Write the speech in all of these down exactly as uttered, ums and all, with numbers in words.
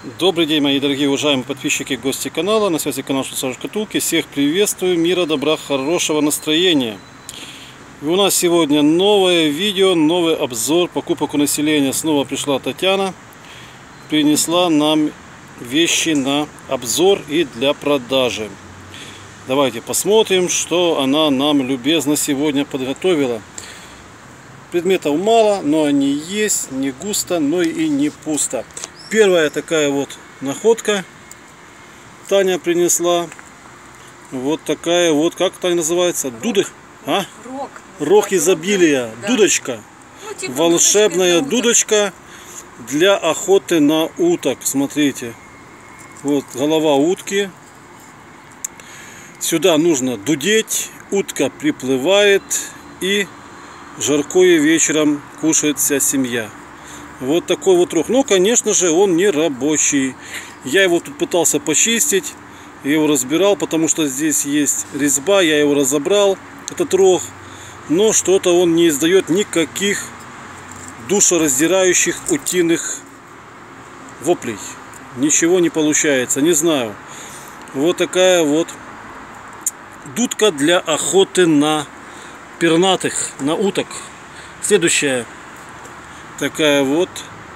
Добрый день, мои дорогие уважаемые подписчики и гости канала. На связи канал Швейцарской шкатулки. Всех приветствую, мира, добра, хорошего настроения. И у нас сегодня новое видео, новый обзор покупок у населения. Снова пришла Татьяна, принесла нам вещи на обзор и для продажи. Давайте посмотрим, что она нам любезно сегодня подготовила. Предметов мало, но они есть, не густо, но и не пусто. Первая такая вот находка Таня принесла. Вот такая вот, как Таня называется? Дуда? А? Рог. Рог изобилия. Да. Дудочка. Ну, типа волшебная дудочка для охоты на уток. Смотрите. Вот голова утки. Сюда нужно дудеть. Утка приплывает и жаркое вечером кушает вся семья. Вот такой вот рог. Но, конечно же, он не рабочий. Я его тут пытался почистить. Я его разбирал, потому что здесь есть резьба. Я его разобрал, этот рог. Но что-то он не издает никаких душераздирающих утиных воплей. Ничего не получается. Не знаю. Вот такая вот дудка для охоты на пернатых, на уток. Следующая. Такая вот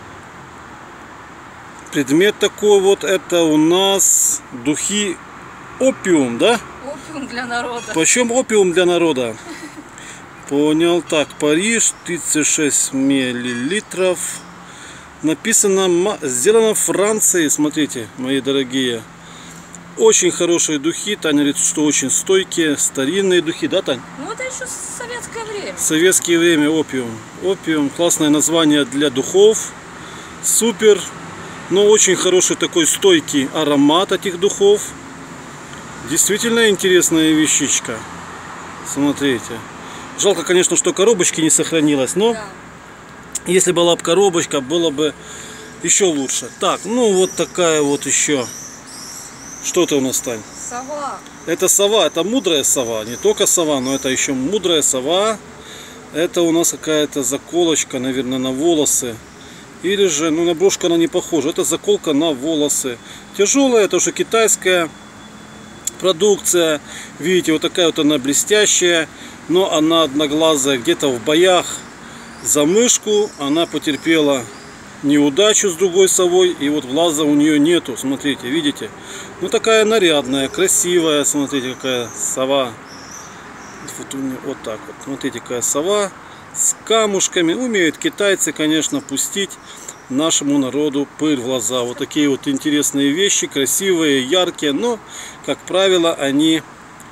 предмет такой вот, это у нас духи опиум, да? Опиум для народа. Почем опиум для народа? Понял. Так, Париж, тридцать шесть миллилитров. Написано, сделано в Франции. Смотрите, мои дорогие. Очень хорошие духи. Таня говорит, что очень стойкие, старинные духи, да, Тань? Ну это еще советское время. Советское время, опиум. Опиум, классное название для духов. Супер. Но очень хороший такой стойкий аромат этих духов. Действительно интересная вещичка. Смотрите. Жалко, конечно, что коробочки не сохранилось, но да. Если была бы коробочка, было бы еще лучше. Так, ну вот такая вот еще. Что это у нас, Тань? Сова. Это сова, это мудрая сова. Не только сова, но это еще мудрая сова. Это у нас какая-то заколочка, наверное, на волосы. Или же, ну на брошку она не похожа. Это заколка на волосы. Тяжелая, это уже китайская продукция. Видите, вот такая вот она блестящая. Но она одноглазая. Где-то в боях за мышку она потерпела неудачу с другой совой, и вот глаза у нее нету. Смотрите, видите? Ну такая нарядная, красивая. Смотрите, какая сова. Вот, вот так вот. Смотрите, какая сова с камушками. Умеют китайцы, конечно, пустить нашему народу пыль в глаза. Вот такие вот интересные вещи, красивые, яркие, но, как правило, они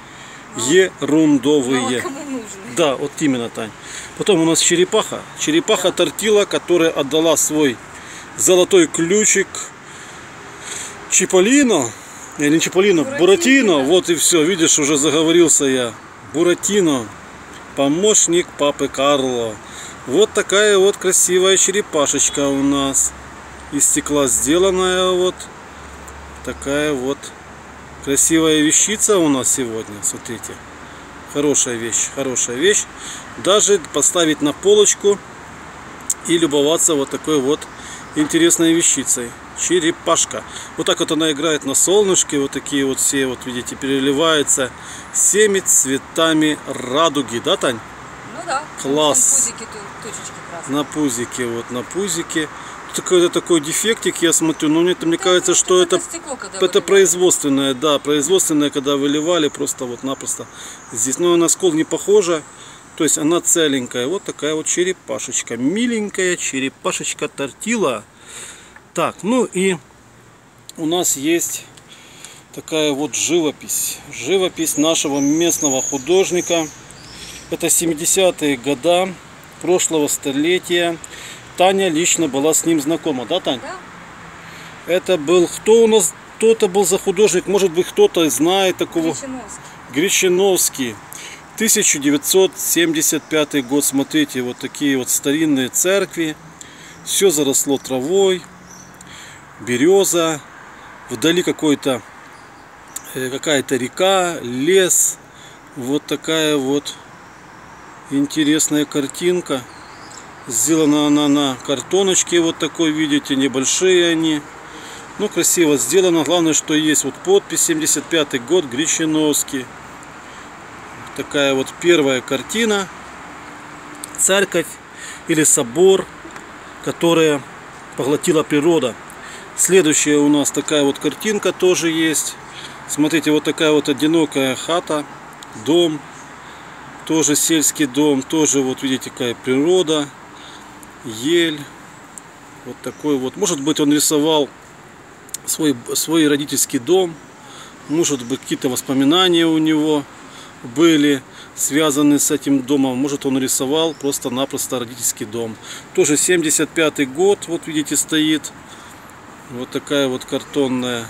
ерундовые. Да, вот именно, Тань. Потом у нас черепаха. Черепаха тортила, которая отдала свой золотой ключик Чиполлино. Или не Чиполлино, Буратино. Буратино. Вот и все. Видишь, уже заговорился я. Буратино. Помощник папы Карло. Вот такая вот красивая черепашечка у нас. Из стекла сделанная вот. Такая вот красивая вещица у нас сегодня. Смотрите. Хорошая вещь, хорошая вещь. Даже поставить на полочку и любоваться вот такой вот интересной вещицей. Черепашка. Вот так вот она играет на солнышке. Вот такие вот все, вот видите, переливается всеми цветами радуги. Да, Тань? Ну да. Класс. На пузике, точечки красные. На пузике, вот на пузике. Такой, такой дефектик, я смотрю, но мне, мне кажется, что это, стекло, это производственное, да, производственное, когда выливали, просто вот-напросто здесь. Но на скол не похожа, то есть она целенькая. Вот такая вот черепашечка, миленькая черепашечка тортила. Так, ну и у нас есть такая вот живопись, живопись нашего местного художника. Это семидесятые годы прошлого столетия. Таня лично была с ним знакома, да, Тань? Да. Это был, кто у нас, кто это был за художник? Может быть, кто-то знает такого? Гречиновский. Гречиновский. тысяча девятьсот семьдесят пятый год. Смотрите, вот такие вот старинные церкви. Все заросло травой. Береза. Вдали какой-то, какая-то река, лес. Вот такая вот интересная картинка. Сделана она на картоночке, вот такой, видите, небольшие они. Ну, красиво сделано. Главное, что есть вот подпись семьдесят пятый год, Гречиновский. Такая вот первая картина. Церковь или собор, которая поглотила природа. Следующая у нас такая вот картинка тоже есть. Смотрите, вот такая вот одинокая хата, дом, тоже сельский дом, тоже вот видите, какая природа, ель. Вот такой вот. Может быть, он рисовал свой, свой родительский дом, может быть, какие-то воспоминания у него были связаны с этим домом. Может, он рисовал просто-напросто родительский дом. Тоже семьдесят пятый год, вот видите, стоит. Вот такая вот картонная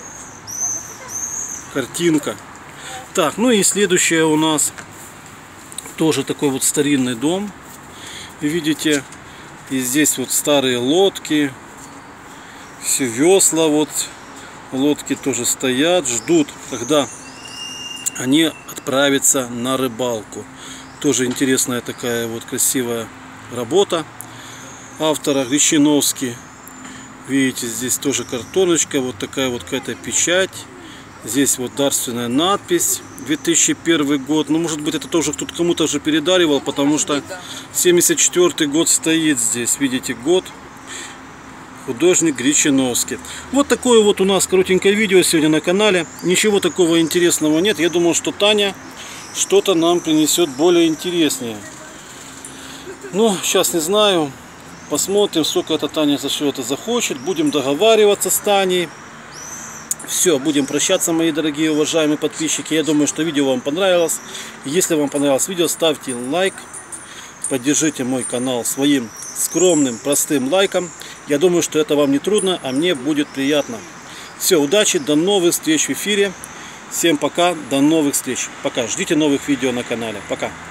картинка. Так, ну и следующее у нас тоже такой вот старинный дом. И видите, и здесь вот старые лодки, все весла, вот лодки тоже стоят, ждут, когда они отправятся на рыбалку. Тоже интересная такая вот красивая работа автора Гречиновский. Видите, здесь тоже картоночка, вот такая вот какая-то печать. Здесь вот дарственная надпись, две тысячи первый год. Ну, может быть, это тоже кто-то кому-то уже передаривал, потому что семьдесят четвёртый год стоит здесь. Видите, год. Художник Гречиновский. Вот такое вот у нас коротенькое видео сегодня на канале. Ничего такого интересного нет. Я думал, что Таня что-то нам принесет более интереснее. Ну, сейчас не знаю. Посмотрим, сколько эта Таня за что это захочет. Будем договариваться с Таней. Все, будем прощаться, мои дорогие уважаемые подписчики. Я думаю, что видео вам понравилось. Если вам понравилось видео, ставьте лайк. Поддержите мой канал своим скромным, простым лайком. Я думаю, что это вам не трудно, а мне будет приятно. Все, удачи, до новых встреч в эфире. Всем пока, до новых встреч. Пока, ждите новых видео на канале. Пока.